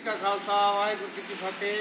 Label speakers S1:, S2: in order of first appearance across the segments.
S1: का खालसा वाहिगुरू जी की फतेह।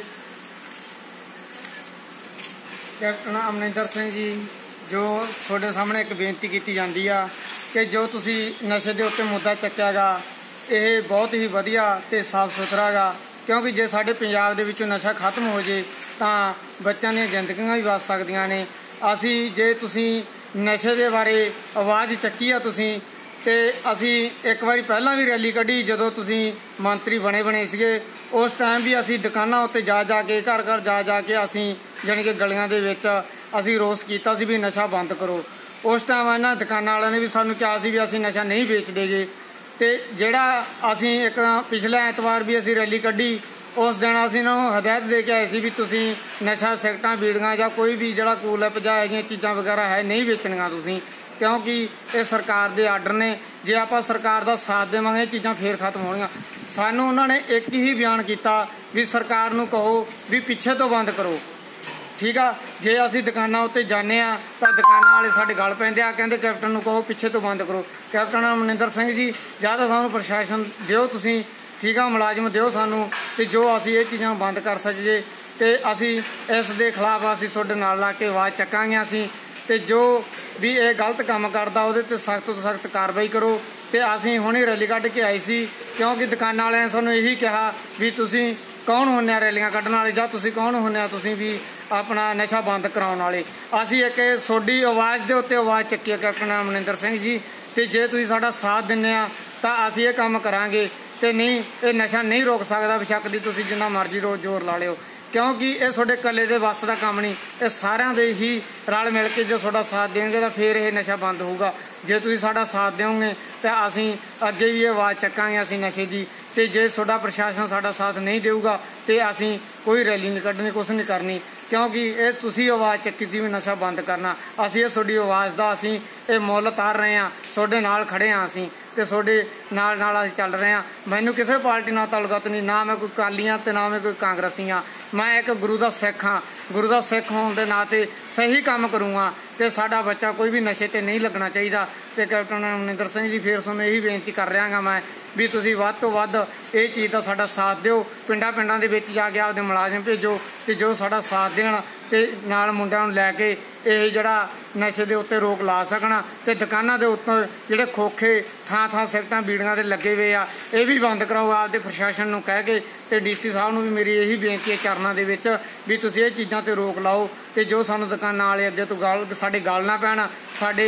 S1: कैप्टन अमरिंदर सिंह जी, जो ਤੁਹਾਡੇ ਸਾਹਮਣੇ एक बेनती की जाती है कि जो तुसी नशे के उत्ते मुद्दा चक्या गा, ये बहुत ही वधिया ते साफ सुथरा गा, क्योंकि जे साडे पंजाब दे विचों नशा खत्म हो जाए तां बच्चों दी जिंदगियां भी बच सकदियां ने। असी जे तुसी नशे के बारे आवाज़ चक्की आ तुसी ते असी एक बारी पहला भी रैली कढ़ी जदों तुसी मंत्री बने सीगे, उस टाइम भी असी दुकानां उत्ते जा के घर घर जा के असी जानी कि गलियां दे विच असी रोस कीता सी भी नशा बंद करो। उस टाइम इन्हां दुकानां वालियां ने भी सानूं कहा सी भी असी नशा नहीं बेचदेगे। ते जिहड़ा असी एक पिछले ऐतवार भी असी रैली कढ़ी, उस दिन असी इन्हां नूं हदायत दे के आए सी भी तुसी नशा सिगरटां बीड़ियां जां कोई भी जिहड़ा कूलैप जां इह चीज़ां वगैरह है नहीं बेचणियां तुसी, क्योंकि ये सरकार के आर्डर ने। जे आपां सरकार का साथ देवांगे ये चीज़ां फिर खत्म होणगीਆਂ। सानूं उन्होंने एक ही बयान किया भी सरकार नूं कहो भी पिछे तो बंद करो, ठीक आ। जे असीं दुकानां उत्ते जाने आ तां दुकानां वाले साडे गल पैंदे आ, कहंदे कैप्टन नूं कहो पिछे तो बंद करो। कैप्टन अमरिंदर सिंह जी, जां तां सानूं प्रशासन दिओ तुसीं, ठीक आ, मुलाजम दिओ सानूं, ते जो असीं ये चीज़ां बंद कर सकीए ते असीं इस दे खिलाफ असीं तुहाडे नाल ला के आवाज़ चकांगे। असीं ते जो भी ये गलत काम करदा उहदे ते सख्त तो सख्त कार्रवाई करो। ते असीं हुणे रैली कढ़ के आए सी, क्योंकि दुकानां वालिਆਂ ਨੇ ਸਾਨੂੰ यही कहा भी तुसीं कौन होने आ रैलियां कढ़ण वाले, जां तुसीं कौन होने आ तुसीं भी अपना नशा बंद कराउण वाले। असीं एक तुहाडी आवाज़ दे उत्ते आवाज़ चुक्की है कैप्टन अमरिंदर सिंह जी, ते जे तुसीं साडा साथ दिंदे आ तां असीं ये काम करांगे, ते नहीं ये नशा नहीं रोक सकदा। बेशक दी तुसीं जिन्ना मर्जी रोज़ जोर ला लिओ, क्योंकि ये तुहाडे कल्ले दे वस का काम नहीं, ये सारिਆਂ दे ही रल मिल के जो तुहाडा साथ देंगे तो फिर ये नशा बंद होगा। जे तुसीं साडा साथ देओगे तो असीं अगे भी आवाज़ चकांगे असीं नशे की, ते जे तुहाडा प्रशासन साडा साथ नहीं देऊगा तो असीं कोई रैली नहीं कढ़नी, कुछ नहीं करनी, क्योंकि ये तुसीं आवाज़ चक्की सी भी नशा बंद करना। असीं ये तुहाडी आवाज़ दा असीं ये मुੱਲ तार रहे हैं, तुहाडे नाल खड़े हाँ असीं, ते तुहाडे नाल नाल असीं चल रहे हैं। मैनूं किसी पार्टी नाल ताल्लुकात नहीं, ना मैं कोई अकाली हाँ ते ना मैं कोई कांग्रेसी हाँ। मैं एक गुरु का सिख हाँ, गुरु का सिख होने के नाते सही काम करूँगा, तो साडा बच्चा कोई भी नशे ते नहीं लगना चाहिए। तो कैप्टन अमरिंदर सिंह जी, फिर तुहानूं यही बेनती कर रहा हाँ मैं भी तुसीं वध तो वध ये चीज़ का साडा साथ दिओ, पिंडां पिंडां दे विच जाके आपदे मुलाजम भेजो ते जो साडा साथ देण ते नाल मुंडिਆਂ ਨੂੰ ਲੈ के ਇਹ ਜਿਹੜਾ नशे के उत्ते रोक ला सकना। ते दुकानां दे उत्ते ਜਿਹੜੇ खोखे ਥਾਂ ਥਾਂ सिगरटां बीड़ियां दे लगे हुए आ, ये भी बंद कराओ आपदे प्रशासन ਨੂੰ कह के। ते डीसी साहब ਨੂੰ भी मेरी यही बेनती है चरनां दे विच भी तुसीं ਇਹ चीज़ां ते रोक लाओ, ते जो सानूं दुकानां वाले अगे तो गल साडे गल ना पैण, साडे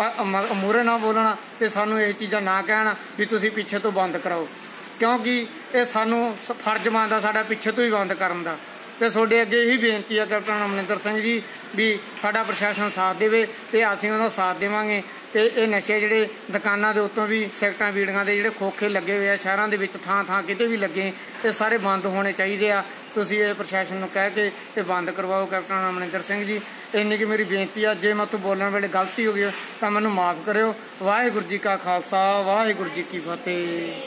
S1: मूहरे ना बोलना, ते सानूं ये चीज़ां ना कहण भी तुसीं पिछे तो बंद कराओ, क्योंकि ये सानूं फर्ज बनदा साडा पिछे तो ही बंद करन दा। ते तुहाडे अगे यही बेनती है कैप्टन अमरिंदर सिंह जी भी साडा प्रशासन साथ देवे ते असीं उहदा साथ देवांगे। ते ये नशे जिहड़े दुकानां दे उत्तों भी सिगरटां बीड़ियां दे जिहड़े खोखे लगे हुए आ शहरां दे विच थां थां किते भी लगे, ये सारे बंद होने चाहिए आ। तुसीं ये प्रशासन नूं कह के ते बंद करवाओ कैप्टन अमरिंदर सिंह जी, इन्नी की मेरी बेनती है। जे मैं तो बोलण वेले गलती हो गई तां मैनूं माफ़ करिओ। वाहिगुरू जी का खालसा वाहिगुरू जी की फतेह।